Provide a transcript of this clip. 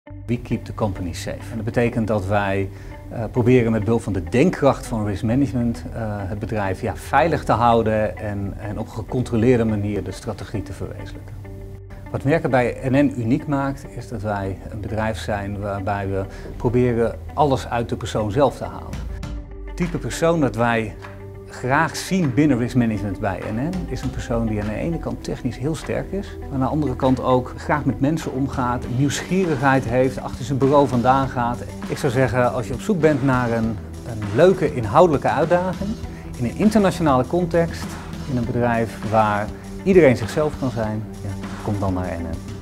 We keep the company safe. En dat betekent dat wij proberen met behulp van de denkkracht van risk management het bedrijf veilig te houden en op een gecontroleerde manier de strategie te verwezenlijken. Wat werken bij NN uniek maakt, is dat wij een bedrijf zijn waarbij we proberen alles uit de persoon zelf te halen. Het type persoon dat wij graag zien binnen risk management bij NN is een persoon die aan de ene kant technisch heel sterk is, maar aan de andere kant ook graag met mensen omgaat, nieuwsgierigheid heeft, achter zijn bureau vandaan gaat. Ik zou zeggen, als je op zoek bent naar een leuke inhoudelijke uitdaging in een internationale context, in een bedrijf waar iedereen zichzelf kan zijn, kom dan naar NN.